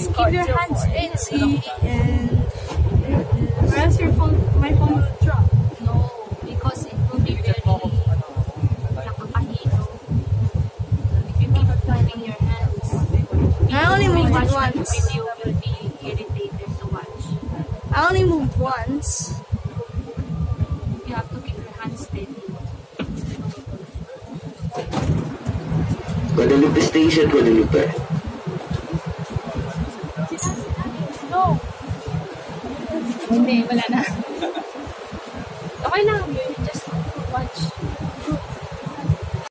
Just keep your hands steady and or else your phone, my phone will drop. No, because it will be very nakakahilo. If you keep moving your hands, I only moved it watch once. the video will be irritated to watch. I only moved once. You have to keep your hands steady. Guadalupe Station, Guadalupe. No. Hindi, wala na. Okay lang.